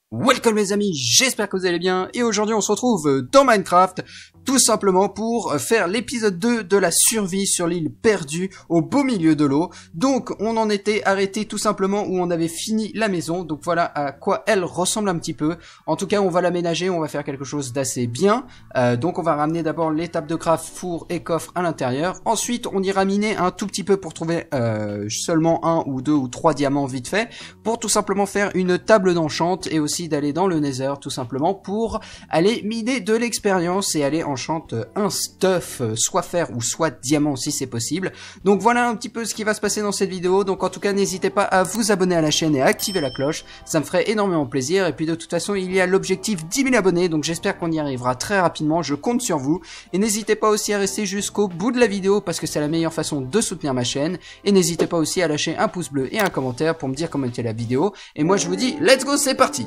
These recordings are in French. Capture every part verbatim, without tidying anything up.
Welcome les amis, j'espère que vous allez bien et aujourd'hui on se retrouve dans Minecraft tout simplement pour faire l'épisode deux de la survie sur l'île perdue au beau milieu de l'eau. Donc on en était arrêté tout simplement où on avait fini la maison, donc voilà à quoi elle ressemble un petit peu. En tout cas on va l'aménager, on va faire quelque chose d'assez bien. Euh, donc on va ramener d'abord l'étape de craft, four et coffre à l'intérieur. Ensuite on ira miner un tout petit peu pour trouver euh, seulement un ou deux ou trois diamants vite fait, pour tout simplement faire une table d'enchant et aussi d'aller dans le Nether tout simplement pour aller miner de l'expérience et aller enchante un stuff, soit fer ou soit diamant si c'est possible. Donc voilà un petit peu ce qui va se passer dans cette vidéo. Donc en tout cas n'hésitez pas à vous abonner à la chaîne et à activer la cloche, ça me ferait énormément plaisir. Et puis de toute façon il y a l'objectif dix mille abonnés, donc j'espère qu'on y arrivera très rapidement, je compte sur vous. Et n'hésitez pas aussi à rester jusqu'au bout de la vidéo parce que c'est la meilleure façon de soutenir ma chaîne. Et n'hésitez pas aussi à lâcher un pouce bleu et un commentaire pour me dire comment était la vidéo. Et moi je vous dis let's go, c'est parti.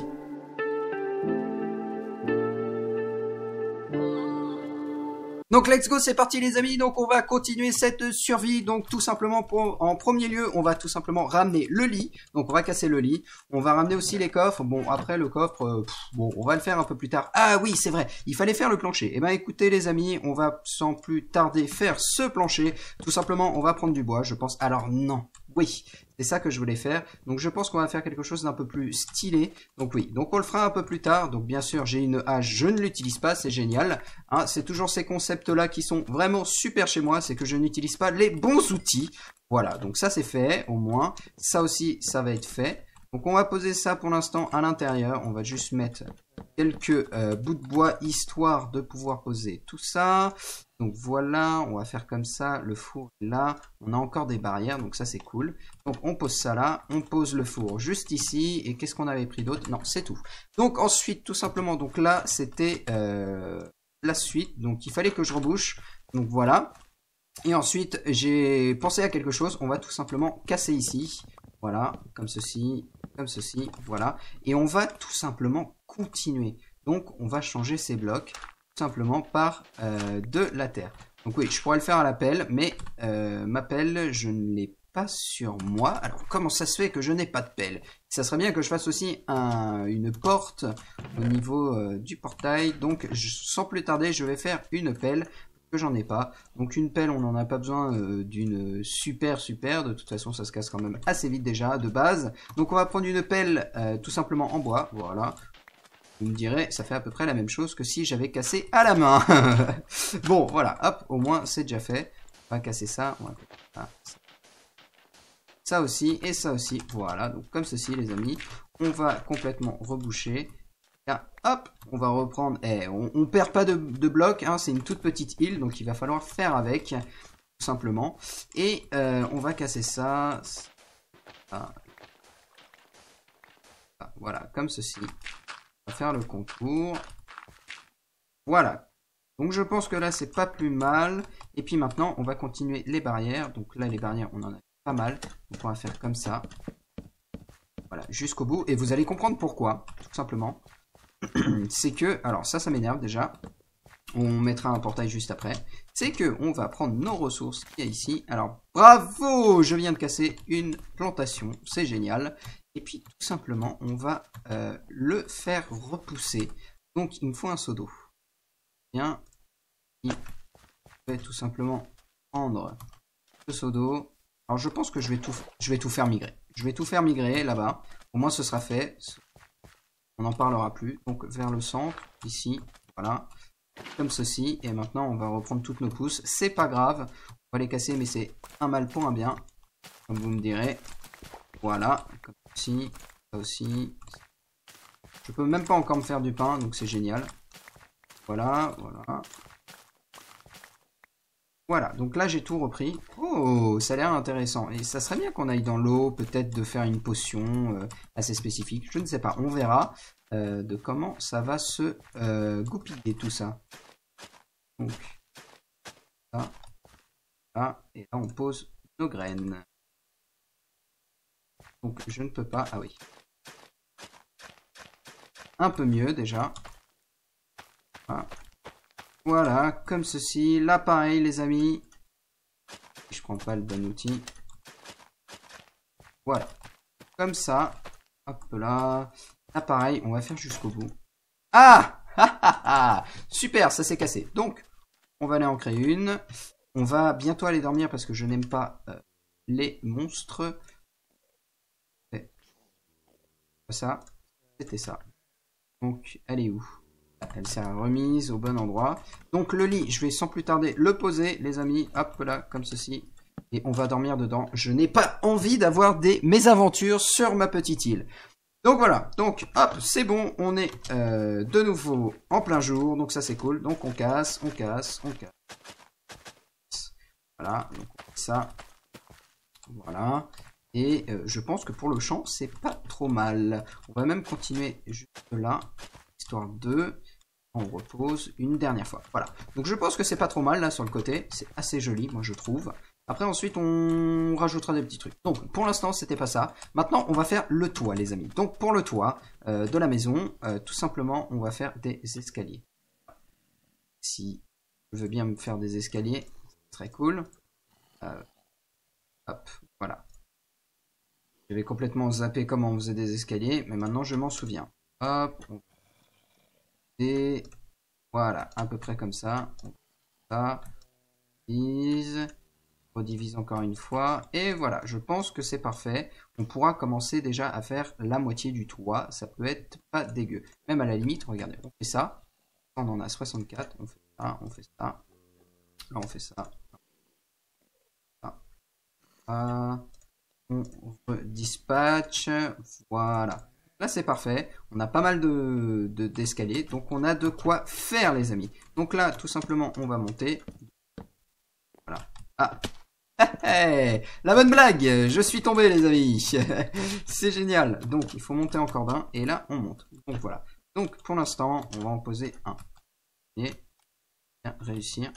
Donc let's go, c'est parti les amis. Donc on va continuer cette survie. Donc tout simplement pour, en premier lieu on va tout simplement ramener le lit. Donc on va casser le lit. On va ramener aussi les coffres. Bon après le coffre, euh, pff, bon on va le faire un peu plus tard. Ah oui c'est vrai, il fallait faire le plancher. Et ben écoutez les amis, on va sans plus tarder faire ce plancher. Tout simplement on va prendre du bois je pense. Alors non, oui, c'est ça que je voulais faire. Donc je pense qu'on va faire quelque chose d'un peu plus stylé. Donc oui, donc on le fera un peu plus tard. Donc bien sûr j'ai une hache, je ne l'utilise pas, c'est génial. Hein, c'est toujours ces concepts là qui sont vraiment super chez moi, c'est que je n'utilise pas les bons outils. Voilà, donc ça c'est fait au moins. Ça aussi ça va être fait. Donc on va poser ça pour l'instant à l'intérieur. On va juste mettre quelques euh, bouts de bois histoire de pouvoir poser tout ça. Donc voilà, on va faire comme ça, le four est là, on a encore des barrières, donc ça c'est cool. Donc on pose ça là, on pose le four juste ici, et qu'est-ce qu'on avait pris d'autre? Non, c'est tout. Donc ensuite, tout simplement, donc là c'était euh, la suite, donc il fallait que je rebouche, donc voilà. Et ensuite, j'ai pensé à quelque chose, on va tout simplement casser ici, voilà, comme ceci, comme ceci, voilà. Et on va tout simplement continuer, donc on va changer ces blocs simplement par euh, de la terre. Donc oui, je pourrais le faire à la pelle, mais euh, ma pelle, je ne l'ai pas sur moi. Alors comment ça se fait que je n'ai pas de pelle? Ça serait bien que je fasse aussi un, une porte au niveau euh, du portail. Donc je, sans plus tarder, je vais faire une pelle, que j'en ai pas. Donc une pelle, on n'en a pas besoin euh, d'une super super. De toute façon, ça se casse quand même assez vite déjà de base. Donc on va prendre une pelle euh, tout simplement en bois. Voilà. Vous me direz, ça fait à peu près la même chose que si j'avais cassé à la main. Bon, voilà, hop, au moins c'est déjà fait. On va casser ça, on va casser ça. Ça aussi, et ça aussi, voilà. Donc comme ceci les amis, on va complètement reboucher. Là, hop, on va reprendre, eh, on, on perd pas de, de blocs, hein, c'est une toute petite île, donc il va falloir faire avec, tout simplement. Et euh, on va casser ça. ça. Voilà, comme ceci. On va faire le contour. Voilà. Donc je pense que là c'est pas plus mal. Et puis maintenant on va continuer les barrières. Donc là les barrières on en a pas mal. Donc on va faire comme ça. Voilà, jusqu'au bout. Et vous allez comprendre pourquoi. Tout simplement. C'est que, alors ça ça m'énerve déjà. On mettra un portail juste après. C'est que on va prendre nos ressources qu'il y a ici. Alors bravo, je viens de casser une plantation. C'est génial. Et puis tout simplement, on va euh, le faire repousser. Donc il me faut un seau d'eau. Bien. Je vais tout simplement prendre ce seau d'eau. Alors je pense que je vais tout, je vais tout faire migrer. Je vais tout faire migrer là-bas. Au moins ce sera fait. On n'en parlera plus. Donc vers le centre, ici. Voilà. Comme ceci. Et maintenant on va reprendre toutes nos pousses. C'est pas grave. On va les casser, mais c'est un mal pour un bien. Comme vous me direz. Voilà. Comme ceci. Ça aussi. Je peux même pas encore me faire du pain. Donc c'est génial. Voilà. Voilà. Voilà, donc là j'ai tout repris. Oh, ça a l'air intéressant. Et ça serait bien qu'on aille dans l'eau, peut-être de faire une potion euh, assez spécifique. Je ne sais pas, on verra euh, de comment ça va se euh, goupiller tout ça. Donc, là, là, et là on pose nos graines. Donc je ne peux pas, ah oui. Un peu mieux déjà. Voilà. Voilà, comme ceci. Là, pareil, les amis. Je prends pas le bon outil. Voilà. Comme ça. Hop là. Là, pareil, on va faire jusqu'au bout. Ah, ah, ah, ah. Super, ça s'est cassé. Donc, on va aller en créer une. On va bientôt aller dormir parce que je n'aime pas euh, les monstres. Ça, c'était ça. Donc, elle est où? Elle s'est remise au bon endroit. Donc, le lit, je vais sans plus tarder le poser, les amis. Hop là, comme ceci. Et on va dormir dedans. Je n'ai pas envie d'avoir des mésaventures sur ma petite île. Donc voilà, donc hop, c'est bon, on est euh, de nouveau en plein jour, donc ça c'est cool. Donc on casse, on casse, on casse. Voilà, donc on fait ça. Voilà. Et euh, je pense que pour le champ, c'est pas trop mal. On va même continuer juste là, histoire de... On repose une dernière fois. Voilà. Donc je pense que c'est pas trop mal là sur le côté. C'est assez joli, moi je trouve. Après ensuite on rajoutera des petits trucs. Donc pour l'instant c'était pas ça. Maintenant on va faire le toit les amis. Donc pour le toit euh, de la maison, euh, tout simplement on va faire des escaliers. Si je veux bien me faire des escaliers, très cool. Euh, hop, voilà. J'avais complètement zappé comment on faisait des escaliers, mais maintenant je m'en souviens. Hop, on... et voilà, à peu près comme ça. On fait ça. Divise. Redivise encore une fois. Et voilà, je pense que c'est parfait. On pourra commencer déjà à faire la moitié du toit. Ça peut être pas dégueu. Même à la limite, regardez, on fait ça. On en a soixante-quatre. On fait ça, on fait ça. Là, on fait ça. ça. Ah. On redispatch. Voilà. Là, c'est parfait. On a pas mal de, de, d'escaliers. Donc, on a de quoi faire, les amis. Donc là, tout simplement, on va monter. Voilà. Ah. Hey, la bonne blague, je suis tombé les amis. C'est génial. Donc il faut monter encore d'un et là on monte. Donc voilà. Donc pour l'instant on va en poser un. Et bien réussir.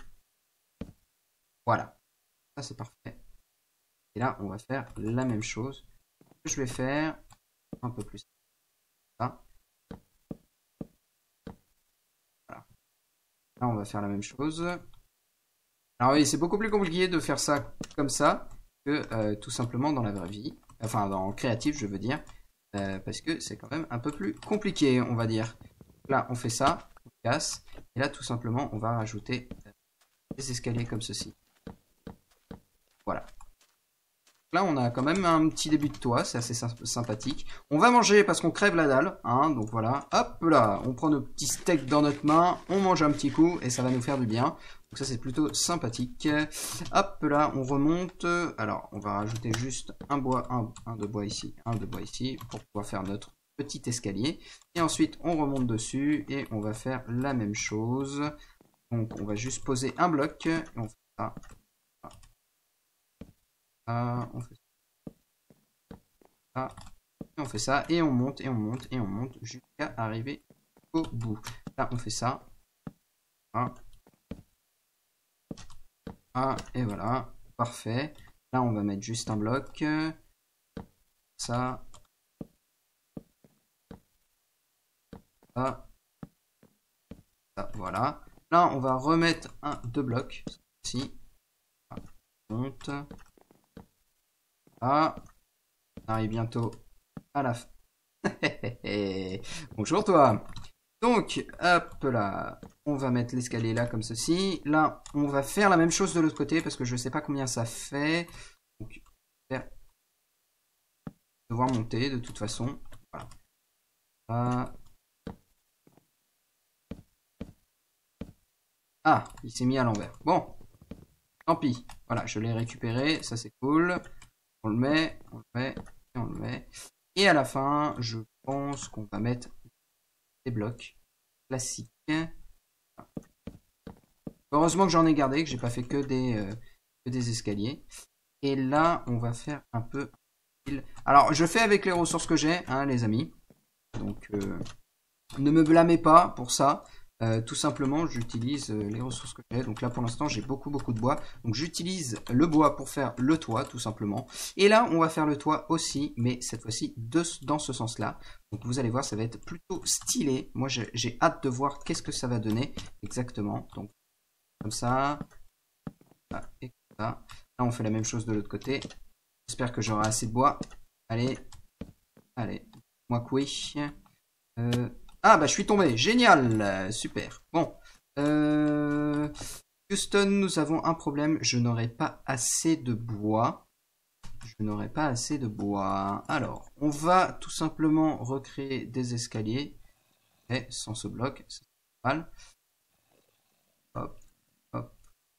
Voilà. Ça c'est parfait. Et là on va faire la même chose. Je vais faire un peu plus. Ça. Voilà. Là on va faire la même chose. Alors oui, c'est beaucoup plus compliqué de faire ça comme ça que euh, tout simplement dans la vraie vie. Enfin, dans le créatif, je veux dire. Euh, parce que c'est quand même un peu plus compliqué, on va dire. Là, on fait ça, on casse. Et là, tout simplement, on va rajouter des escaliers comme ceci. Voilà. Là, on a quand même un petit début de toit, c'est assez sympathique. On va manger parce qu'on crève la dalle, hein, donc voilà. Hop là, on prend nos petits steaks dans notre main, on mange un petit coup et ça va nous faire du bien. Donc ça, c'est plutôt sympathique. Hop là, on remonte. Alors, on va rajouter juste un bois, un, un de bois ici, un de bois ici, pour pouvoir faire notre petit escalier. Et ensuite, on remonte dessus et on va faire la même chose. Donc, on va juste poser un bloc et on fait ça. Ah, on fait ça, et on fait ça, et on monte, et on monte, et on monte, jusqu'à arriver au bout. Là, on fait ça. Ah. Ah, et voilà, parfait. Là, on va mettre juste un bloc. Ça. Ça. Ça, voilà. Là, on va remettre un, deux blocs. Ici. Ah, on monte. Ah, on arrive bientôt à la fin. Bonjour toi. Donc, hop là, on va mettre l'escalier là comme ceci. Là, on va faire la même chose de l'autre côté parce que je ne sais pas combien ça fait. Donc, faire... devoir monter de toute façon. Voilà. Ah, ah il s'est mis à l'envers. Bon, tant pis. Voilà, je l'ai récupéré, ça c'est cool. On le met, on le met, et on le met. Et à la fin, je pense qu'on va mettre des blocs classiques. Heureusement que j'en ai gardé, que j'ai pas fait que des, euh, que des escaliers. Et là, on va faire un peu... Alors, je fais avec les ressources que j'ai, hein, les amis. Donc, euh, ne me blâmez pas pour ça. Euh, tout simplement, j'utilise euh, les ressources que j'ai. Donc là, pour l'instant, j'ai beaucoup, beaucoup de bois. Donc, j'utilise le bois pour faire le toit, tout simplement. Et là, on va faire le toit aussi, mais cette fois-ci, dans ce sens-là. Donc, vous allez voir, ça va être plutôt stylé. Moi, j'ai hâte de voir qu'est-ce que ça va donner exactement. Donc, comme ça. Là, et comme ça. Là, on fait la même chose de l'autre côté. J'espère que j'aurai assez de bois. Allez. Allez. Moi, oui. Ah bah je suis tombé, génial, euh, super. Bon, euh... Houston, nous avons un problème, je n'aurai pas assez de bois. Je n'aurai pas assez de bois. Alors, on va tout simplement recréer des escaliers. Et sans ce bloc, c'est mal. Hop, hop.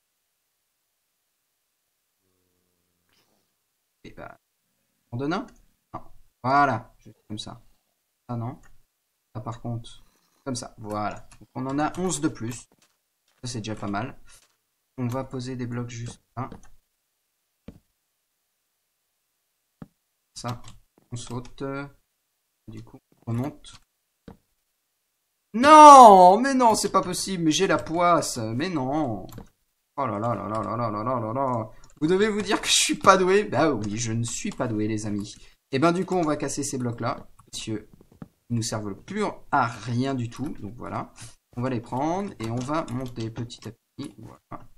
Et bah, on donne un? Non. Voilà, juste comme ça. Ah non. Ah par contre, comme ça, voilà. Donc, on en a onze de plus. Ça c'est déjà pas mal. On va poser des blocs juste là. Ça, on saute. Du coup, on remonte. Non, mais non, c'est pas possible. Mais j'ai la poisse. Mais non. Oh là là là là là là là là là là. Vous devez vous dire que je suis pas doué. Bah oui, je ne suis pas doué, les amis. Et ben du coup, on va casser ces blocs-là. Messieurs, ils nous servent plus à rien du tout. Donc voilà. On va les prendre et on va monter petit à petit. Voilà.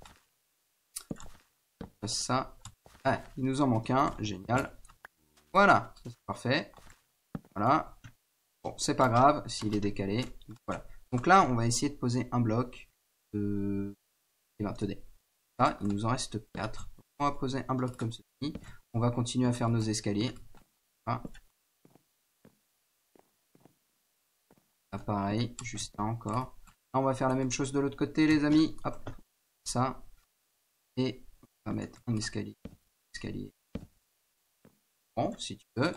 Ça. Ah, il nous en manque un. Génial. Voilà, c'est parfait. Voilà. Bon, c'est pas grave s'il est décalé. Voilà. Donc là, on va essayer de poser un bloc. Euh... Et ben, tenez. Là, il nous en reste quatre. On va poser un bloc comme ceci. On va continuer à faire nos escaliers. Voilà. Là, pareil, juste là encore. Là, on va faire la même chose de l'autre côté, les amis. Hop, ça. Et on va mettre un escalier. Escalier. Bon, si tu veux.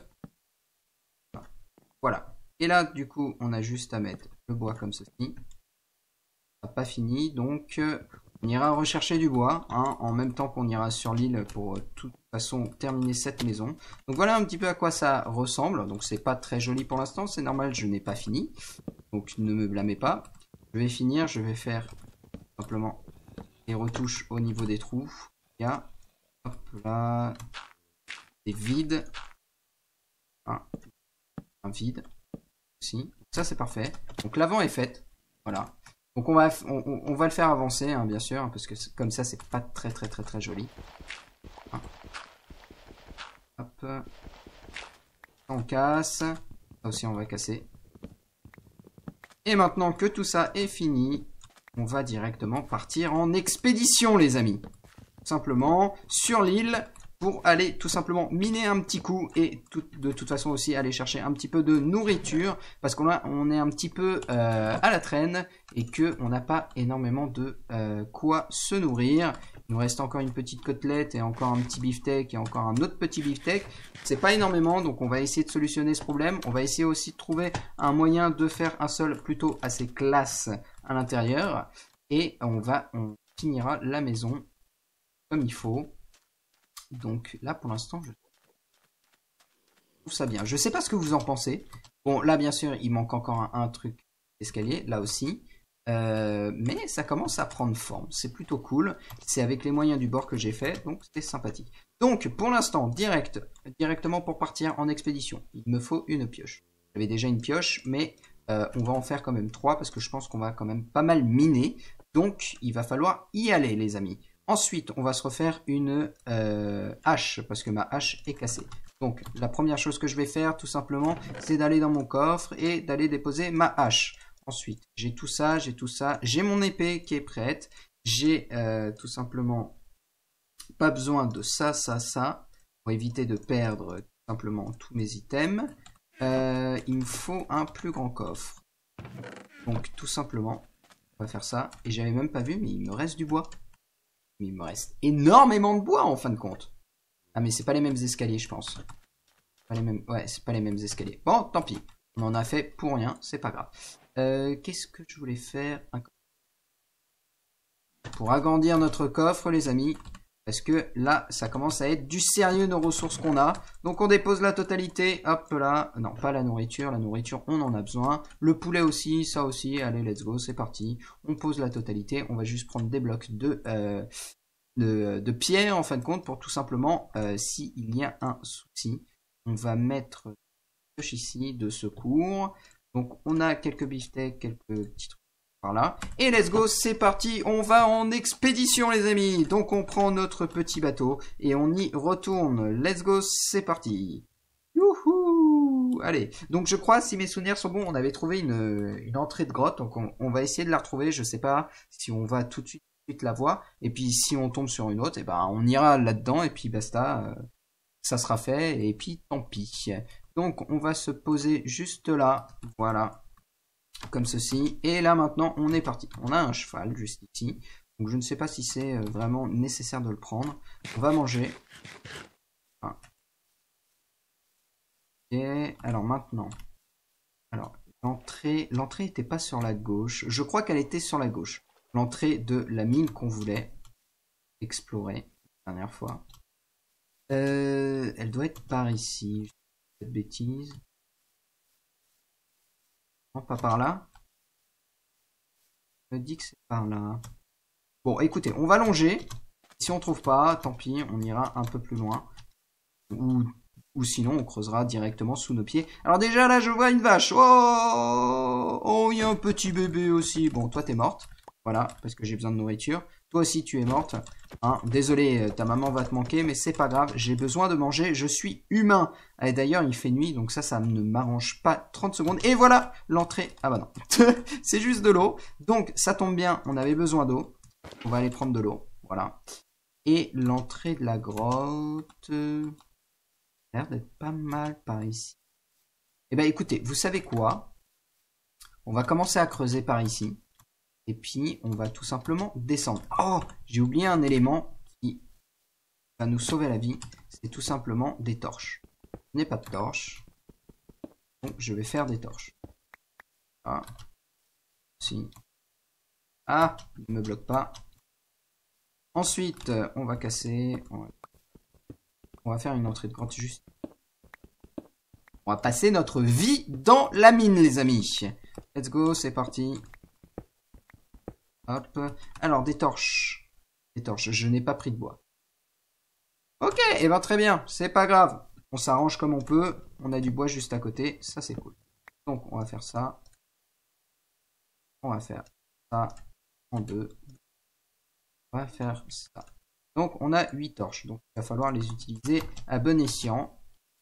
Voilà. Et là, du coup, on a juste à mettre le bois comme ceci. Ça n'a pas fini, donc euh, on ira rechercher du bois, hein, en même temps qu'on ira sur l'île pour euh, de toute façon terminer cette maison. Donc voilà un petit peu à quoi ça ressemble. Donc c'est pas très joli pour l'instant, c'est normal, je n'ai pas fini. Donc ne me blâmez pas. Je vais finir, je vais faire simplement des retouches au niveau des trous. Il y a, hop là, des vides. Un, un vide aussi. Ça c'est parfait. Donc l'avant est faite. Voilà. Donc on va, on, on va le faire avancer, hein, bien sûr, parce que comme ça c'est pas très très très très joli. Hein. Hop. On casse. Ça aussi on va casser. Et maintenant que tout ça est fini, on va directement partir en expédition, les amis. Tout simplement sur l'île pour aller tout simplement miner un petit coup et tout, de toute façon aussi aller chercher un petit peu de nourriture parce qu'on on est un petit peu euh, à la traîne et que on n'a pas énormément de euh, quoi se nourrir. Il nous reste encore une petite côtelette et encore un petit beefsteak et encore un autre petit beefsteak. C'est pas énormément, donc on va essayer de solutionner ce problème. On va essayer aussi de trouver un moyen de faire un sol plutôt assez classe à l'intérieur et on va on finira la maison comme il faut. Donc là pour l'instant je trouve ça bien. Je sais pas ce que vous en pensez. Bon là bien sûr il manque encore un, un truc d'escalier là aussi. Euh, mais ça commence à prendre forme. C'est plutôt cool. C'est avec les moyens du bord que j'ai fait. Donc c'est sympathique. Donc pour l'instant direct, directement pour partir en expédition. Il me faut une pioche. J'avais déjà une pioche mais euh, on va en faire quand même trois. Parce que je pense qu'on va quand même pas mal miner. Donc il va falloir y aller les amis. Ensuite, on va se refaire une euh, hache, parce que ma hache est cassée. Donc, la première chose que je vais faire, tout simplement, c'est d'aller dans mon coffre et d'aller déposer ma hache. Ensuite, j'ai tout ça, j'ai tout ça. J'ai mon épée qui est prête. J'ai euh, tout simplement pas besoin de ça, ça, ça, pour éviter de perdre tout simplement tous mes items. Euh, il me faut un plus grand coffre. Donc, tout simplement, on va faire ça. Et j'avais même pas vu, mais il me reste du bois. Mais il me reste énormément de bois en fin de compte. Ah mais c'est pas les mêmes escaliers je pense. Pas les mêmes... Ouais c'est pas les mêmes escaliers. Bon tant pis. On en a fait pour rien. C'est pas grave. Euh, Qu'est-ce que je voulais faire? Pour agrandir notre coffre les amis. Parce que là ça commence à être du sérieux nos ressources qu'on a. Donc on dépose la totalité. Hop là. Non pas la nourriture. La nourriture on en a besoin. Le poulet aussi. Ça aussi. Allez let's go. C'est parti. On pose la totalité. On va juste prendre des blocs de... Euh, De, de pierre en fin de compte pour tout simplement euh, s'il y a un souci. On va mettre une pioche ici de secours. Donc on a quelques beefsteaks, quelques petits trucs par là. Et let's go, c'est parti, on va en expédition les amis. Donc on prend notre petit bateau et on y retourne. Let's go, c'est parti. Youhou! Wouhou. Allez, donc je crois, si mes souvenirs sont bons, on avait trouvé une, une entrée de grotte, donc on, on va essayer de la retrouver. Je sais pas si on va tout de suite, tout de suite la voir, et puis si on tombe sur une autre, et ben on ira là-dedans, et puis basta, euh, ça sera fait, et puis tant pis. Donc on va se poser juste là, voilà, comme ceci, et là maintenant on est parti. On a un cheval juste ici, donc je ne sais pas si c'est vraiment nécessaire de le prendre. On va manger. Voilà. Et alors maintenant, alors l'entrée, l'entrée n'était pas sur la gauche. Je crois qu'elle était sur la gauche. L'entrée de la mine qu'on voulait explorer la dernière fois. Euh, elle doit être par ici. Cette bêtise. Non, pas par là. Je me dis que c'est par là. Bon, écoutez, on va longer. Si on trouve pas, tant pis, on ira un peu plus loin. Ou Ou sinon, on creusera directement sous nos pieds. Alors déjà, là, je vois une vache. Oh, oh, il y a un petit bébé aussi. Bon, toi, t'es morte. Voilà, parce que j'ai besoin de nourriture. Toi aussi, tu es morte. Hein, désolé, ta maman va te manquer, mais c'est pas grave. J'ai besoin de manger. Je suis humain. Et d'ailleurs, il fait nuit, donc ça, ça ne m'arrange pas trente secondes. Et voilà, l'entrée. Ah bah non. C'est juste de l'eau. Donc, ça tombe bien, on avait besoin d'eau. On va aller prendre de l'eau. Voilà. Et l'entrée de la grotte... a l'air d'être pas mal par ici. Eh bien écoutez, vous savez quoi? On va commencer à creuser par ici. Et puis on va tout simplement descendre. Oh, j'ai oublié un élément qui va nous sauver la vie. C'est tout simplement des torches. Je n'ai pas de torches. Donc je vais faire des torches. Ah. Si. Ah, il ne me bloque pas. Ensuite, on va casser... On va... On va faire une entrée de grotte juste. On va passer notre vie dans la mine, les amis. Let's go, c'est parti. Hop. Alors, des torches. Des torches, je n'ai pas pris de bois. Ok, et eh ben très bien, c'est pas grave. On s'arrange comme on peut. On a du bois juste à côté, ça c'est cool. Donc, on va faire ça. On va faire ça en deux. On va faire ça. Donc, on a huit torches. Donc, il va falloir les utiliser à bon escient.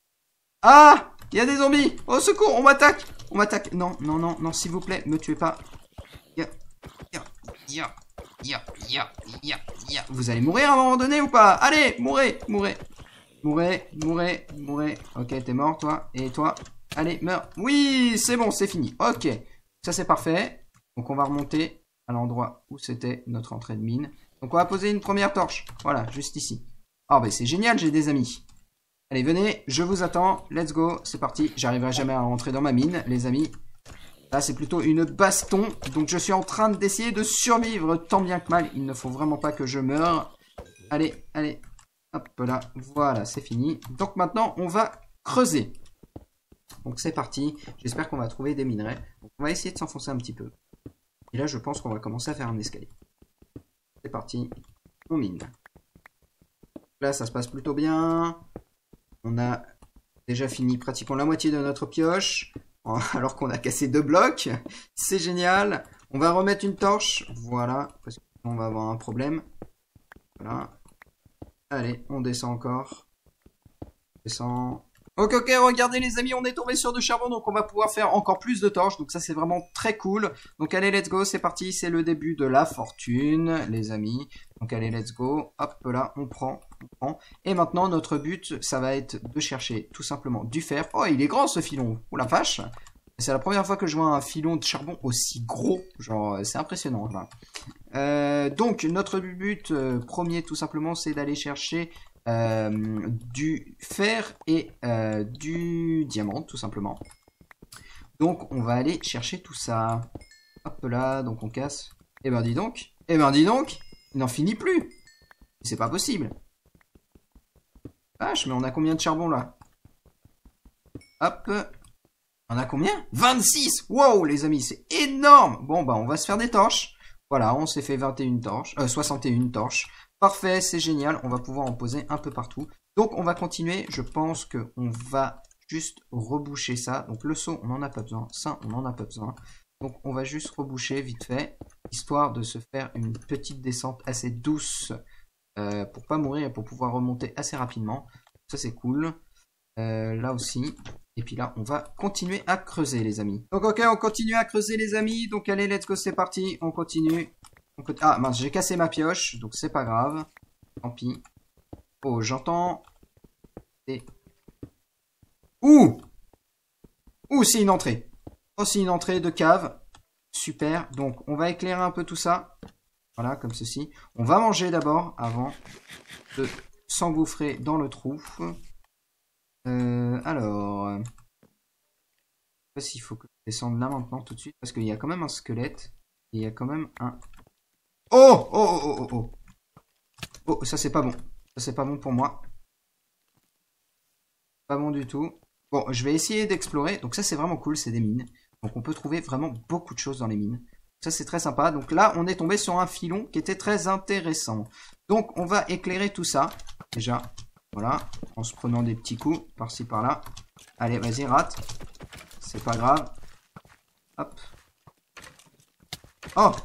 Ah! Il y a des zombies! Au secours! On m'attaque! On m'attaque! Non, non, non, non, s'il vous plaît, me tuez pas. Ya, ya, ya, ya, ya, ya, ya. Vous allez mourir à un moment donné ou pas? Allez, mourrez, mourrez. Mourrez, mourrez, mourrez. Ok, t'es mort, toi. Et toi? Allez, meurs. Oui, c'est bon, c'est fini. Ok, ça c'est parfait. Donc, on va remonter à l'endroit où c'était notre entrée de mine. Donc on va poser une première torche. Voilà, juste ici. Ah oh, bah c'est génial, j'ai des amis. Allez, venez, je vous attends. Let's go, c'est parti. J'arriverai jamais à rentrer dans ma mine, les amis. Là, c'est plutôt une baston. Donc je suis en train d'essayer de survivre tant bien que mal. Il ne faut vraiment pas que je meure. Allez, allez. Hop là, voilà, c'est fini. Donc maintenant, on va creuser. Donc c'est parti. J'espère qu'on va trouver des minerais. Donc, on va essayer de s'enfoncer un petit peu. Et là, je pense qu'on va commencer à faire un escalier. C'est parti, on mine. Là, ça se passe plutôt bien. On a déjà fini pratiquement la moitié de notre pioche, alors qu'on a cassé deux blocs. C'est génial. On va remettre une torche. Voilà, parce qu'on va avoir un problème. Voilà. Allez, on descend encore. On descend. Ok, ok, regardez les amis, on est tombé sur du charbon, donc on va pouvoir faire encore plus de torches, donc ça c'est vraiment très cool. Donc allez, let's go, c'est parti, c'est le début de la fortune, les amis. Donc allez, let's go, hop là, on prend, on prend. Et maintenant, notre but, ça va être de chercher tout simplement du fer. Oh, il est grand ce filon, oh la vache. C'est la première fois que je vois un filon de charbon aussi gros, genre c'est impressionnant. Là. Euh, donc notre but euh, premier tout simplement, c'est d'aller chercher... Euh, du fer et euh, du diamant tout simplement. Donc on va aller chercher tout ça. Hop là, donc on casse. Et ben dis donc, et ben dis donc, il n'en finit plus. C'est pas possible. Vache, mais on a combien de charbon là? Hop. On a combien? vingt-six. Wow les amis, c'est énorme. Bon bah on va se faire des torches. Voilà, on s'est fait vingt et une torches, euh, soixante et une torches. Parfait, c'est génial, on va pouvoir en poser un peu partout. Donc on va continuer, je pense qu'on va juste reboucher ça. Donc le seau, on n'en a pas besoin, ça, on n'en a pas besoin. Donc on va juste reboucher vite fait, histoire de se faire une petite descente assez douce euh, pour pas mourir et pour pouvoir remonter assez rapidement. Ça c'est cool. Euh, là aussi, Et puis là, on va continuer à creuser, les amis. Donc, ok, on continue à creuser, les amis. Donc, allez, let's go, c'est parti. On continue. On continue. Ah, mince, j'ai cassé ma pioche. Donc, c'est pas grave. Tant pis. Oh, j'entends. Et... Ouh! Ouh, c'est une entrée. Oh, c'est une entrée de cave. Super. Donc, on va éclairer un peu tout ça. Voilà, comme ceci. On va manger d'abord, avant de s'engouffrer dans le trou. Euh, alors, euh, je sais pas s'il faut que je descende là maintenant tout de suite, parce qu'il y a quand même un squelette, et il y a quand même un... Oh, oh, oh, oh, oh, oh, oh, ça c'est pas bon, ça c'est pas bon pour moi, pas bon du tout. Bon, je vais essayer d'explorer, donc ça c'est vraiment cool, c'est des mines, donc on peut trouver vraiment beaucoup de choses dans les mines. Ça c'est très sympa, donc là on est tombé sur un filon qui était très intéressant. Donc on va éclairer tout ça, déjà. Voilà, en se prenant des petits coups par-ci par-là. Allez, vas-y, rate. C'est pas grave. Hop. Oh!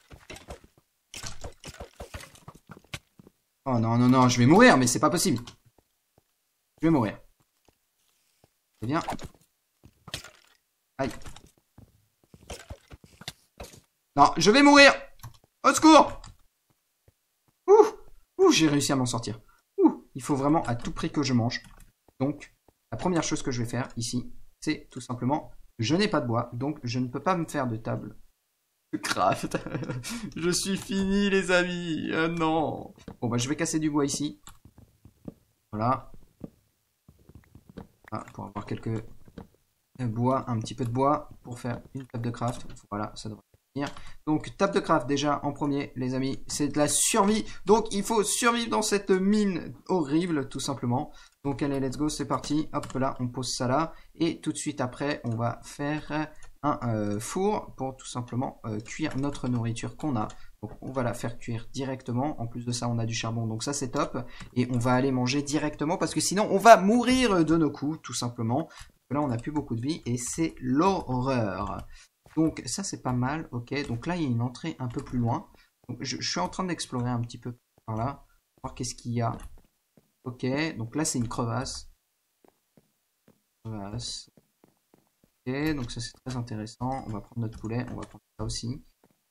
Oh non, non, non, je vais mourir, mais c'est pas possible. Je vais mourir. C'est bien. Aïe. Non, je vais mourir! Au secours! Ouh! Ouh, j'ai réussi à m'en sortir. Il faut vraiment à tout prix que je mange. Donc, la première chose que je vais faire ici, c'est tout simplement, je n'ai pas de bois, donc je ne peux pas me faire de table de craft. Je suis fini, les amis. Euh, non. Bon, bah, je vais casser du bois ici. Voilà. Ah, pour avoir quelques bois, un petit peu de bois pour faire une table de craft. Voilà, ça devrait venir. Donc, table de craft, déjà, en premier, les amis, c'est de la survie. Donc, il faut survivre dans cette mine horrible, tout simplement. Donc, allez, let's go, c'est parti. Hop, là, on pose ça là. Et tout de suite après, on va faire un euh, four pour tout simplement euh, cuire notre nourriture qu'on a. Donc, on va la faire cuire directement. En plus de ça, on a du charbon, donc ça, c'est top. Et on va aller manger directement parce que sinon, on va mourir de nos coups, tout simplement. Là, on n'a plus beaucoup de vie et c'est l'horreur. Donc ça c'est pas mal, ok. Donc là il y a une entrée un peu plus loin. Donc, je, je suis en train d'explorer un petit peu par là. Voir qu'est-ce qu'il y a. Ok, donc là c'est une crevasse. Crevasse. Ok, donc ça c'est très intéressant. On va prendre notre poulet, on va prendre ça aussi.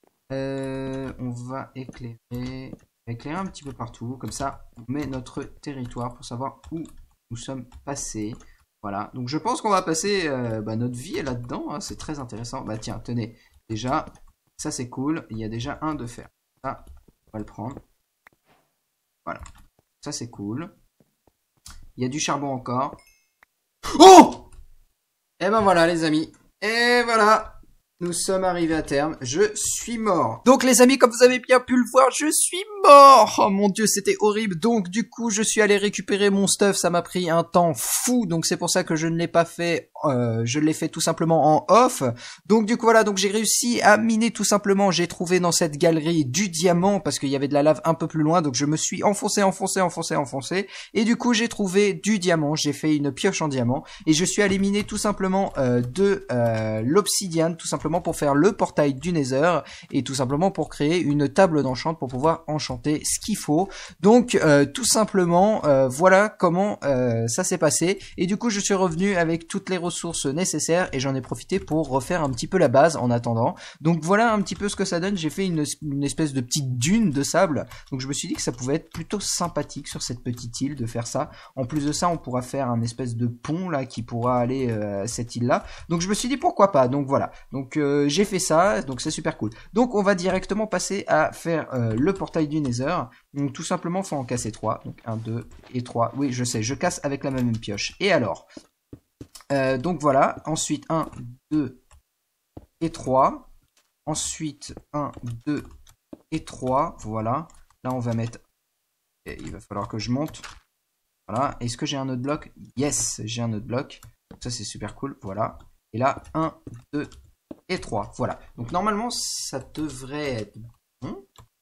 Euh, on va éclairer, éclairer un petit peu partout. Comme ça on met notre territoire pour savoir où nous sommes passés. Voilà, donc je pense qu'on va passer euh, bah, notre vie là-dedans, hein, c'est très intéressant. Bah tiens, tenez, déjà, ça c'est cool, il y a déjà un de fer. Ça, on va le prendre. Voilà, ça c'est cool. Il y a du charbon encore. Oh! Et ben voilà les amis, et voilà, nous sommes arrivés à terme, je suis mort. Donc les amis, comme vous avez bien pu le voir, je suis mort. Oh mon dieu, c'était horrible. Donc du coup, je suis allé récupérer mon stuff, ça m'a pris un temps fou. Donc c'est pour ça que je ne l'ai pas fait, euh, je l'ai fait tout simplement en off. Donc du coup voilà, donc j'ai réussi à miner tout simplement. J'ai trouvé dans cette galerie du diamant parce qu'il y avait de la lave un peu plus loin. Donc je me suis enfoncé, enfoncé, enfoncé, enfoncé. Et du coup, j'ai trouvé du diamant. J'ai fait une pioche en diamant. Et je suis allé miner tout simplement euh, de euh, l'obsidiane, tout simplement pour faire le portail du Nether et tout simplement pour créer une table d'enchant pour pouvoir enchanter ce qu'il faut. Donc euh, tout simplement euh, voilà comment euh, ça s'est passé et du coup je suis revenu avec toutes les ressources nécessaires et j'en ai profité pour refaire un petit peu la base en attendant. Donc voilà un petit peu ce que ça donne. J'ai fait une, une espèce de petite dune de sable, donc je me suis dit que ça pouvait être plutôt sympathique sur cette petite île de faire ça. En plus de ça, on pourra faire un espèce de pont là qui pourra aller euh, à cette île là. Donc je me suis dit pourquoi pas. Donc voilà, donc euh, j'ai fait ça, donc c'est super cool. Donc on va directement passer à faire euh, le portail du Nether. Donc tout simplement faut en casser trois. Donc un, deux et trois. Oui je sais, je casse avec la même pioche. Et alors euh, donc voilà, ensuite un, deux et trois. Ensuite un, deux et trois. Voilà. Là on va mettre, et il va falloir que je monte. Voilà. Est-ce que j'ai un autre bloc? Yes, j'ai un autre bloc. Ça c'est super cool. Voilà. Et là un, deux et trois. Voilà. Donc normalement ça devrait être bon.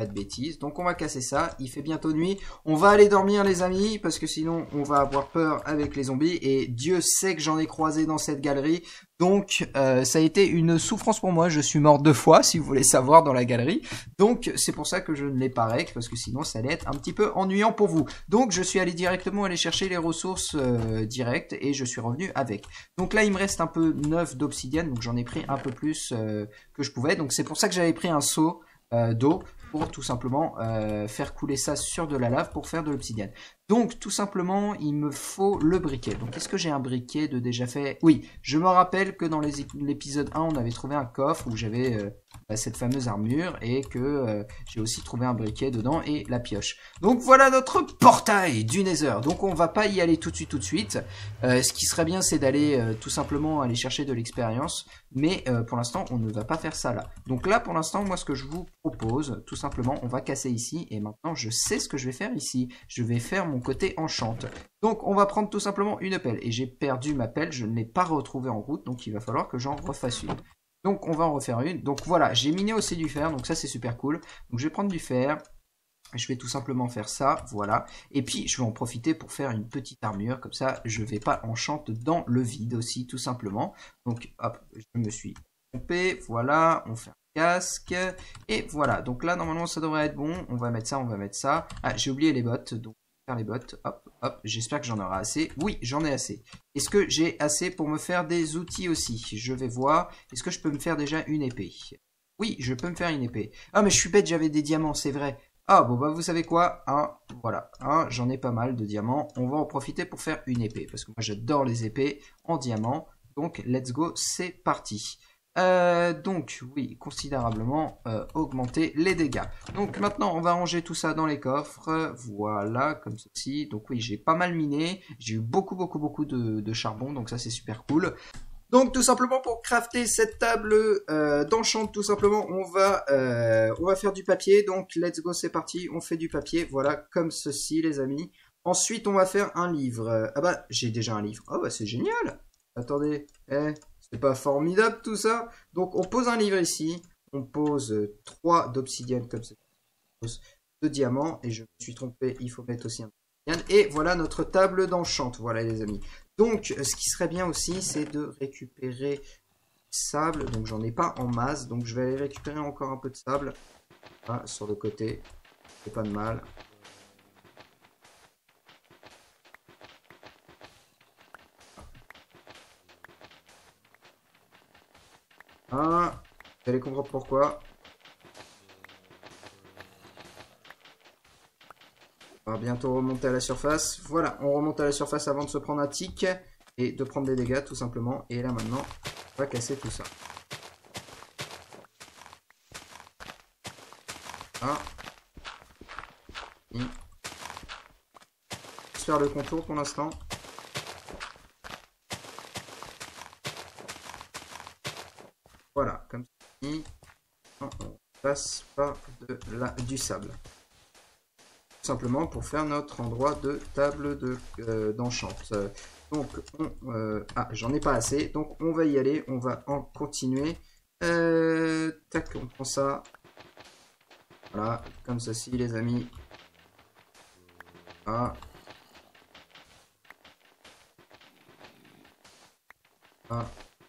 pas de bêtises. Donc on va casser ça, il fait bientôt nuit. On va aller dormir les amis, parce que sinon on va avoir peur avec les zombies. Et Dieu sait que j'en ai croisé dans cette galerie. Donc euh, ça a été une souffrance pour moi, je suis mort deux fois si vous voulez savoir dans la galerie. Donc c'est pour ça que je ne l'ai pas rec, parce que sinon ça allait être un petit peu ennuyant pour vous. Donc je suis allé directement aller chercher les ressources euh, directes et je suis revenu avec. Donc là il me reste un peu neuf d'obsidienne, donc j'en ai pris un peu plus euh, que je pouvais. Donc c'est pour ça que j'avais pris un seau euh, d'eau pour tout simplement euh, faire couler ça sur de la lave pour faire de l'obsidienne. Donc tout simplement il me faut le briquet. Donc est-ce que j'ai un briquet de déjà fait? Oui, je me rappelle que dans l'épisode un on avait trouvé un coffre où j'avais euh, bah, cette fameuse armure et que euh, j'ai aussi trouvé un briquet dedans et la pioche. Donc voilà notre portail du Nether. Donc on va pas y aller tout de suite tout de suite. Euh, ce qui serait bien c'est d'aller euh, tout simplement aller chercher de l'expérience. Mais euh, pour l'instant on ne va pas faire ça là. Donc là pour l'instant moi ce que je vous propose tout simplement on va casser ici. Et maintenant je sais ce que je vais faire ici. Je vais faire mon côté enchante. Donc on va prendre tout simplement une pelle. Et j'ai perdu ma pelle, je ne l'ai pas retrouvée en route. Donc il va falloir que j'en refasse une. Donc on va en refaire une. Donc voilà, j'ai miné aussi du fer. Donc ça c'est super cool. Donc je vais prendre du fer. Je vais tout simplement faire ça, voilà. Et puis je vais en profiter pour faire une petite armure. Comme ça je ne vais pas enchante dans le vide aussi tout simplement. Donc hop, je me suis trompé. Voilà, on fait un casque. Et voilà, donc là normalement ça devrait être bon. On va mettre ça, on va mettre ça. Ah, j'ai oublié les bottes. Donc faire les bottes, hop, hop, j'espère que j'en aurai assez. Oui, j'en ai assez. Est-ce que j'ai assez pour me faire des outils aussi? Je vais voir. Est-ce que je peux me faire déjà une épée? Oui, je peux me faire une épée. Ah, mais je suis bête, j'avais des diamants, c'est vrai. Ah, bon, bah, vous savez quoi? Hein, voilà, hein, j'en ai pas mal de diamants. On va en profiter pour faire une épée. Parce que moi, j'adore les épées en diamant. Donc, let's go, c'est parti. Euh, donc oui, considérablement euh, augmenter les dégâts. Donc maintenant on va ranger tout ça dans les coffres. Voilà, comme ceci. Donc oui, j'ai pas mal miné. J'ai eu beaucoup beaucoup beaucoup de, de charbon. Donc ça c'est super cool. Donc tout simplement pour crafter cette table euh, d'enchant, tout simplement on va euh, on va faire du papier. Donc let's go, c'est parti. On fait du papier. Voilà, comme ceci les amis. Ensuite on va faire un livre. Ah bah j'ai déjà un livre. Oh bah c'est génial. Attendez, eh c'est pas formidable tout ça? Donc on pose un livre ici, on pose trois d'obsidienne comme ça, de diamants, et je me suis trompé, il faut mettre aussi un obsidienne. Et voilà notre table d'enchant, voilà les amis. Donc ce qui serait bien aussi, c'est de récupérer du sable, donc j'en ai pas en masse, donc je vais aller récupérer encore un peu de sable, voilà, sur le côté, c'est pas de mal. Ah, vous allez comprendre pourquoi. On va bientôt remonter à la surface. Voilà, on remonte à la surface avant de se prendre un tic et de prendre des dégâts tout simplement. Et là maintenant, on va casser tout ça. Ah. Et... faire le contour pour l'instant. Voilà, comme ceci. On passe par de la, du sable. Tout simplement pour faire notre endroit de table de euh, d'enchant. Donc, on, euh, ah, j'en ai pas assez. Donc, on va y aller. On va en continuer. Euh, tac, on prend ça. Voilà, comme ceci, les amis. Ah. Ah.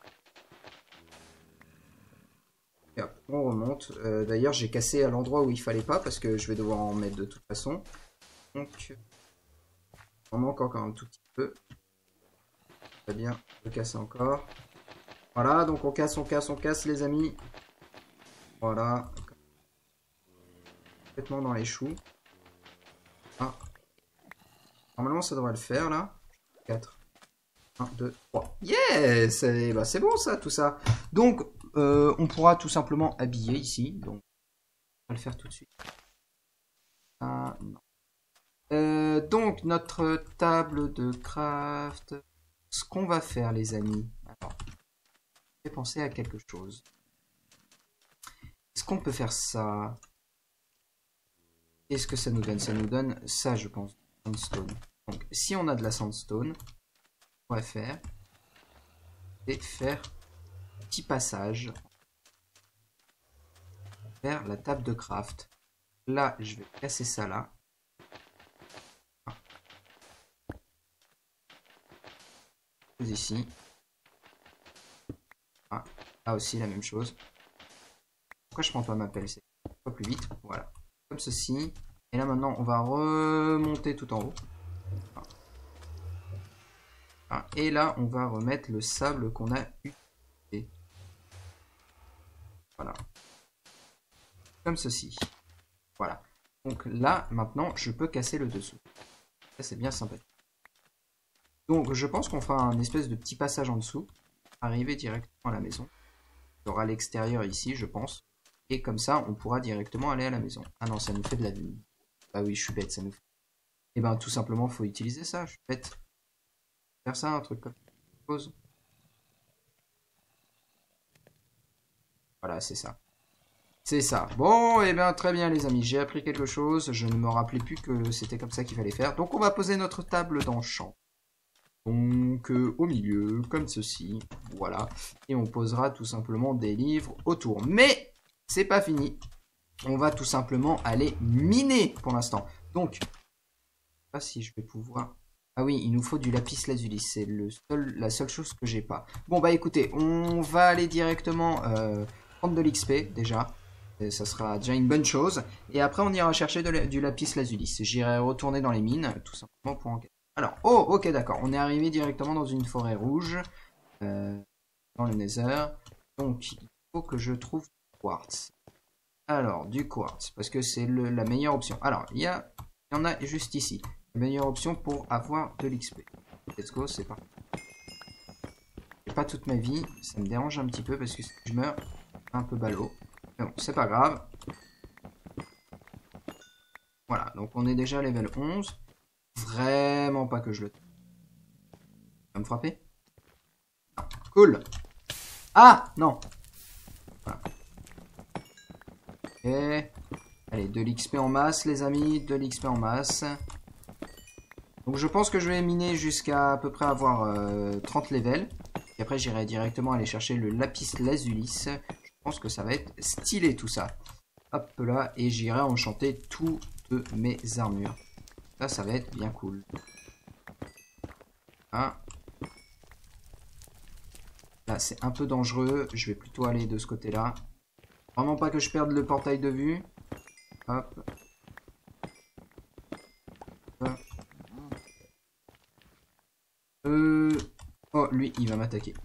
Et hop, on remonte. Euh, D'ailleurs, j'ai cassé à l'endroit où il fallait pas parce que je vais devoir en mettre de toute façon. Donc, on manque encore un tout petit peu. Très bien, je casse encore. Voilà, donc on casse, on casse, on casse, les amis. Voilà. Complètement dans les choux. Ah. Normalement, ça devrait le faire là. quatre. un, deux, trois. Yes! C'est bah, bon ça, tout ça. Donc, euh, on pourra tout simplement habiller ici. Donc, on va le faire tout de suite. Ah, non. Euh, donc, notre table de craft. Ce qu'on va faire, les amis. Alors, je vais penser à quelque chose. Est-ce qu'on peut faire ça? Qu'est-ce que ça nous donne? Ça nous donne ça, je pense. Sandstone. Donc, si on a de la sandstone, on va faire et faire un petit passage vers la table de craft. là, je vais casser ça là. Ah. Ici. Ah, là aussi la même chose. Pourquoi je prends pas ma pelle? C'est pas plus vite. Voilà. Comme ceci. Et là maintenant, on va remonter tout en haut. Ah. Et là, on va remettre le sable qu'on a utilisé. Voilà. Comme ceci. Voilà. Donc là, maintenant, je peux casser le dessous. Ça, c'est bien sympathique. Donc, je pense qu'on fera un espèce de petit passage en dessous. Arriver directement à la maison. Il y aura l'extérieur ici, je pense. Et comme ça, on pourra directement aller à la maison. Ah non, ça nous fait de la vue. Ah oui, je suis bête, ça nous fait. Et ben, tout simplement, faut utiliser ça. Je suis bête. Faire ça, un truc comme ça. Pause. Voilà, c'est ça. C'est ça. Bon, et bien très bien les amis, j'ai appris quelque chose. Je ne me rappelais plus que c'était comme ça qu'il fallait faire. Donc on va poser notre table d'enchant. Donc euh, au milieu, comme ceci. Voilà. Et on posera tout simplement des livres autour. Mais c'est pas fini. On va tout simplement aller miner pour l'instant. Donc, je sais pas si je vais pouvoir... Ah oui, il nous faut du lapis lazuli. C'est le seul, la seule chose que j'ai pas. Bon bah écoutez, on va aller directement euh, prendre de l'X P déjà. Et ça sera déjà une bonne chose. Et après, on ira chercher de la, du lapis lazuli. J'irai retourner dans les mines, tout simplement pour enquêter. Alors, oh, ok, d'accord. On est arrivé directement dans une forêt rouge. Euh, dans le Nether. Donc, il faut que je trouve du quartz. Alors, du quartz. Parce que c'est la meilleure option. Alors, il y, a, il y en a juste ici. La meilleure option pour avoir de l'X P. Let's go, c'est parti. J'ai pas toute ma vie. Ça me dérange un petit peu parce que si je meurs, un peu ballot. Mais bon, c'est pas grave. Voilà, donc on est déjà level onze. Vraiment pas que je le... Ça va me frapper? Non. Cool. Ah, non. Voilà. Ok. Allez, de l'X P en masse, les amis. De l'X P en masse. Donc je pense que je vais miner jusqu'à à peu près avoir euh, trente levels. Et après, j'irai directement aller chercher le lapis lazuli. Je pense que ça va être stylé tout ça. Hop là, et j'irai enchanter toutes mes armures. Ça, ça va être bien cool. Hein. Là, c'est un peu dangereux. Je vais plutôt aller de ce côté-là. Vraiment pas que je perde le portail de vue. Hop. Hop. Euh... Oh, lui, il va m'attaquer.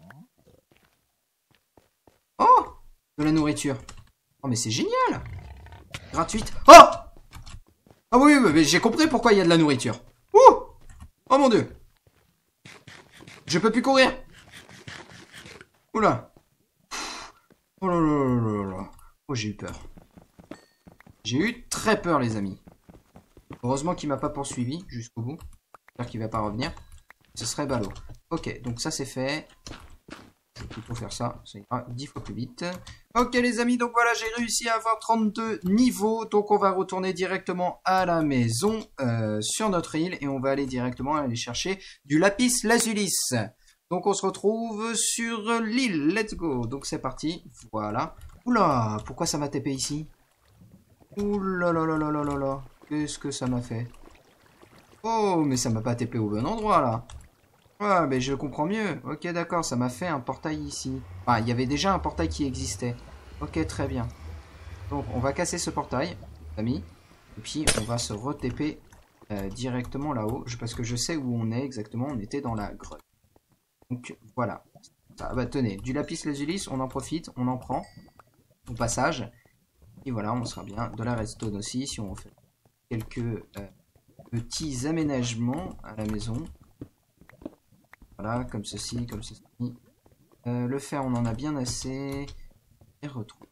Oh! De la nourriture. Oh, mais c'est génial! Gratuite. Oh! Ah oui, mais j'ai compris pourquoi il y a de la nourriture. Ouh! Oh mon dieu! Je peux plus courir! Oula! Oh là là là là là! Oh, j'ai eu peur. J'ai eu très peur, les amis. Heureusement qu'il m'a pas poursuivi jusqu'au bout. J'espère qu'il va pas revenir. Ce serait ballot. Ok, donc ça c'est fait. Je vais plutôt faire ça, ça ira dix fois plus vite. Ok les amis, donc voilà, j'ai réussi à avoir trente-deux niveaux. Donc on va retourner directement à la maison euh, sur notre île. Et on va aller directement aller chercher du lapis lazuli. Donc on se retrouve sur l'île, let's go. Donc c'est parti, voilà. Oula, pourquoi ça m'a T P ici? Oula là là là là là là, qu'est-ce que ça m'a fait? Oh, mais ça m'a pas T P au bon endroit là. Ouais, mais je comprends mieux. Ok, d'accord, ça m'a fait un portail ici. Enfin, il y avait déjà un portail qui existait. Ok, très bien. Donc, on va casser ce portail, amis. Et puis, on va se re-T P euh, directement là-haut. Parce que je sais où on est exactement. On était dans la grotte. Donc, voilà. Ah, bah, tenez, du lapis lazuli, on en profite, on en prend. Au passage. Et voilà, on sera bien. De la redstone aussi, si on fait quelques euh, petits aménagements à la maison. Voilà, comme ceci, comme ceci. Euh, le fer, on en a bien assez. Et retrouve.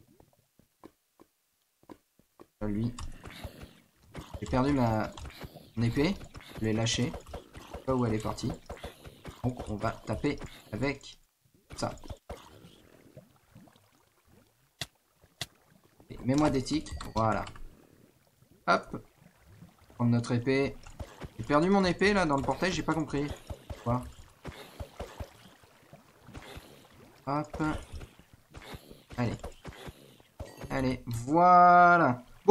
Lui. J'ai perdu ma mon épée. Je l'ai lâchée. Je sais pas où elle est partie. Donc, on va taper avec ça. Mets-moi des tics. Voilà. Hop. Prendre notre épée. J'ai perdu mon épée là dans le portail, j'ai pas compris. Quoi? Hop. Allez. Allez, voilà. Bon,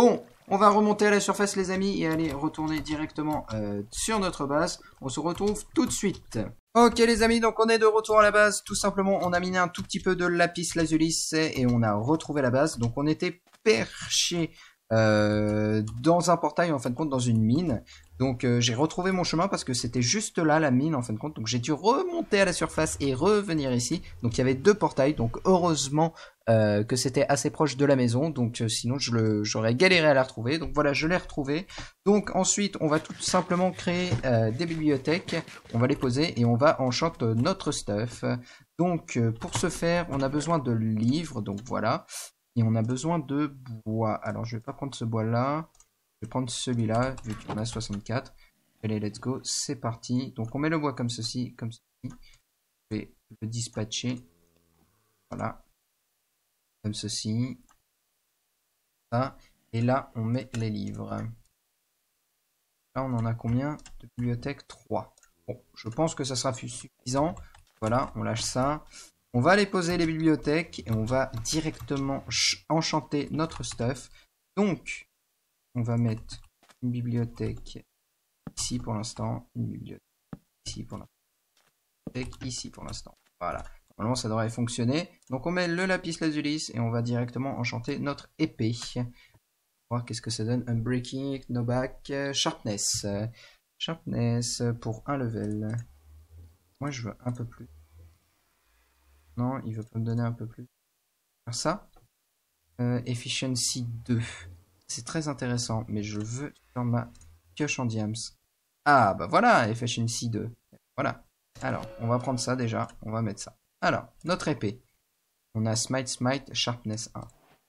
On va remonter à la surface les amis et aller retourner directement euh, sur notre base. On se retrouve tout de suite. Ok les amis, donc on est de retour à la base. Tout simplement, on a miné un tout petit peu de lapis lazuli et on a retrouvé la base. Donc on était perché euh, dans un portail, en fin de compte dans une mine. Donc euh, j'ai retrouvé mon chemin parce que c'était juste là la mine en fin de compte. Donc j'ai dû remonter à la surface et revenir ici. Donc il y avait deux portails. Donc heureusement euh, que c'était assez proche de la maison. Donc euh, sinon je le, j'aurais galéré à la retrouver. Donc voilà, je l'ai retrouvée. Donc ensuite on va tout simplement créer euh, des bibliothèques. On va les poser et on va enchanter notre stuff. Donc euh, pour ce faire on a besoin de livres. Donc voilà. Et on a besoin de bois. Alors je vais pas prendre ce bois là. Je vais prendre celui-là, vu qu'il y en a soixante-quatre. Allez, let's go, c'est parti. Donc on met le bois comme ceci, comme ceci. Je vais le dispatcher. Voilà. Comme ceci. Ça. Et là, on met les livres. Là, on en a combien de bibliothèques? Trois. Bon, je pense que ça sera suffisant. Voilà, on lâche ça. On va aller poser les bibliothèques et on va directement enchanter notre stuff. Donc, on va mettre une bibliothèque ici pour l'instant, une bibliothèque ici pour l'instant, ici pour l'instant. Voilà. Normalement, ça devrait fonctionner. Donc, on met le lapis lazuli et on va directement enchanter notre épée. On va voir qu'est-ce que ça donne. Unbreaking, knockback, sharpness. Sharpness pour un level. Moi, je veux un peu plus. Non, il veut pas me donner un peu plus. Faire ça. Euh, efficiency deux. C'est très intéressant, mais je veux sur ma pioche en diams. Ah, bah voilà, efficiency deux. Voilà. Alors, on va prendre ça déjà. On va mettre ça. Alors, notre épée. On a smite, smite, sharpness un.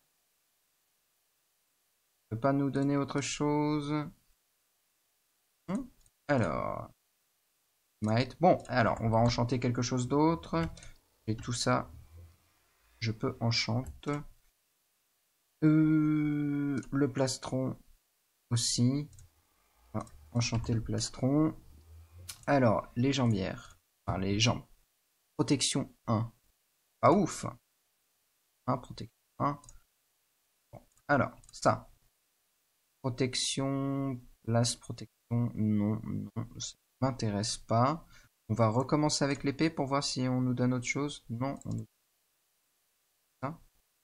Ne peut pas nous donner autre chose. Hum alors. Smite. Bon, alors, on va enchanter quelque chose d'autre. Et tout ça, je peux enchanter. Euh, le plastron aussi. On va enchanter le plastron. Alors, les jambières. Enfin, les jambes. Protection un. Pas ouf. un, protection un. Bon, alors, ça. Protection. Place, protection. Non, non, ça ne m'intéresse pas. On va recommencer avec l'épée pour voir si on nous donne autre chose. Non, on nous... ça.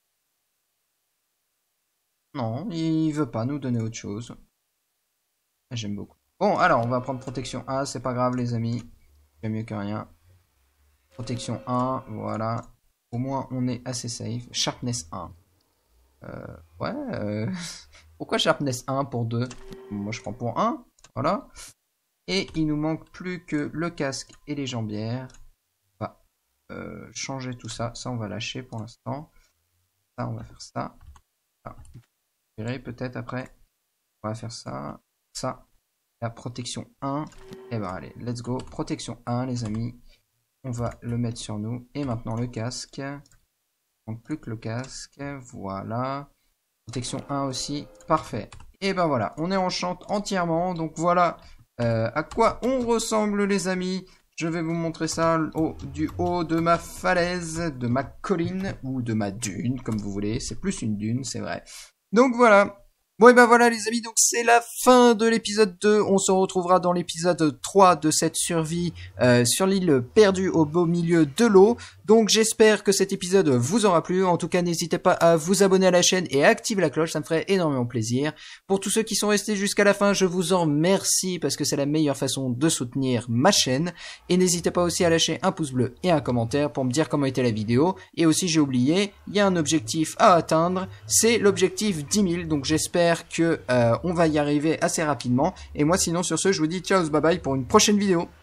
Non, il veut pas nous donner autre chose. J'aime beaucoup. Bon, alors, on va prendre protection un. C'est pas grave, les amis. C'est mieux que rien. Protection un, voilà. Au moins, on est assez safe. Sharpness un. Euh, ouais. Euh... Pourquoi Sharpness un pour deux? Moi, je prends pour un. Voilà. Et il nous manque plus que le casque et les jambières. On va euh, changer tout ça. Ça, on va lâcher pour l'instant. Ça, on va faire ça. Ah. Vous verrez peut-être après. On va faire ça. Ça. La protection un. Et ben allez, let's go. Protection un, les amis. On va le mettre sur nous. Et maintenant le casque. Il manque plus que le casque. Voilà. Protection un aussi. Parfait. Et ben voilà. On est enchante entièrement. Donc voilà. Euh, à quoi on ressemble les amis. Je vais vous montrer ça au, du haut de ma falaise, de ma colline ou de ma dune, comme vous voulez. C'est plus une dune, c'est vrai. Donc voilà. Bon et ben voilà les amis, donc c'est la fin de l'épisode deux. On se retrouvera dans l'épisode trois de cette survie euh, sur l'île perdue au beau milieu de l'eau. Donc j'espère que cet épisode vous aura plu. En tout cas, n'hésitez pas à vous abonner à la chaîne et à activer la cloche, ça me ferait énormément plaisir. Pour tous ceux qui sont restés jusqu'à la fin, je vous en remercie parce que c'est la meilleure façon de soutenir ma chaîne. Et n'hésitez pas aussi à lâcher un pouce bleu et un commentaire pour me dire comment était la vidéo. Et aussi j'ai oublié, il y a un objectif à atteindre, c'est l'objectif dix mille. Donc j'espère que euh, on va y arriver assez rapidement. Et moi sinon sur ce, je vous dis ciao, bye bye pour une prochaine vidéo.